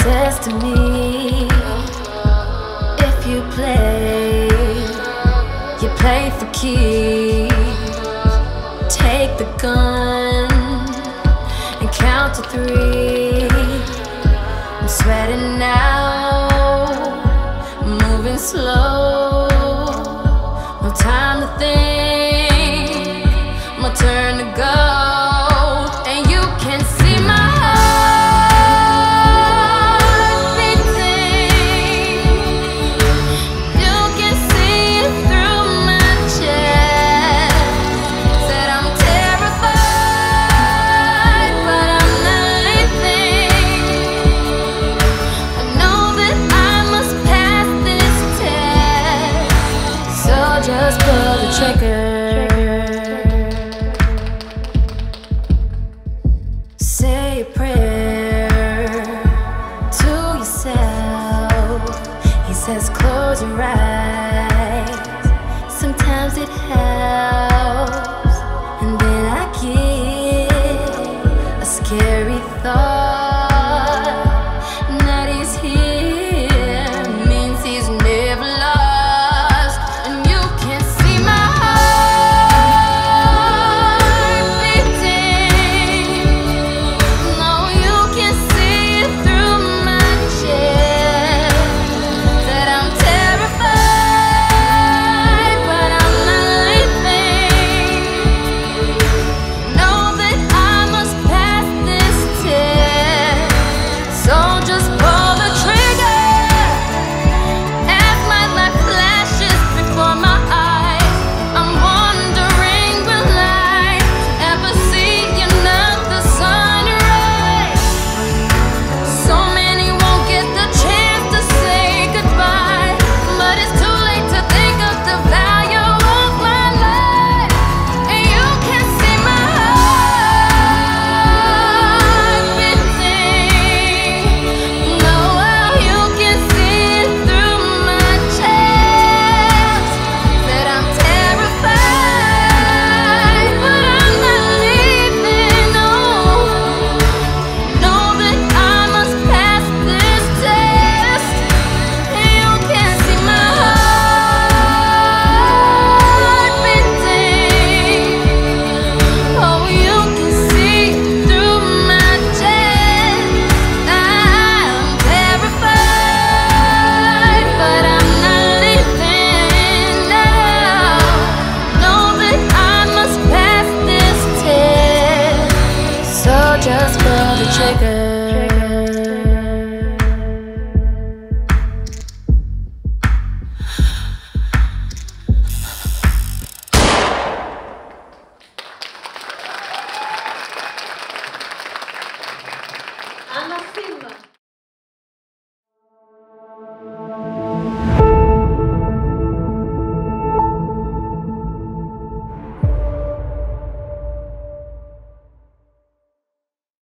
says to me, if you play for keeps. Take the gun and count to 3. I'm sweating now, moving slow. No time to think, my turn to go. And you can see my just pull the trigger. Say a prayer to yourself. He says close your eyes.